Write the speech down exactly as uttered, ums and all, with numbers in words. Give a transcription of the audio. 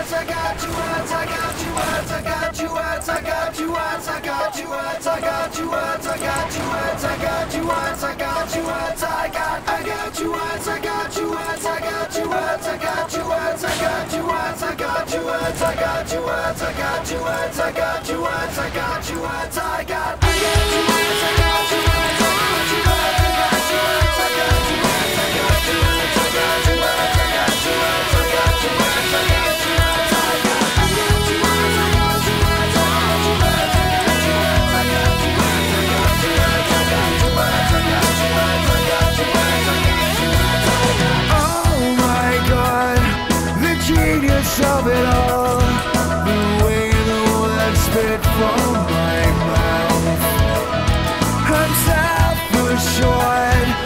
words, I got you words, I got you words, I got you words, I got you words, I got you words, I got you words, I got you words, I got you words, I got you words, I got I got you words, I got you words, I got you words, I got you words, I got you words, I got you words, I got you words, I got you words, I got you words, I got you words, I got I got you words, I got you words, I got you words, I got you words, I got you words, I got you words, I got you words, I got you words, I got you words, I got you words, I got I got you words, I got you words, I got you words, I got you words, I got you words, I got you words, I got you words, I got you words, I got you words, I got you words, I got oh my God, the genius of it all, the way the words spit from my mouth. I'm self-assured,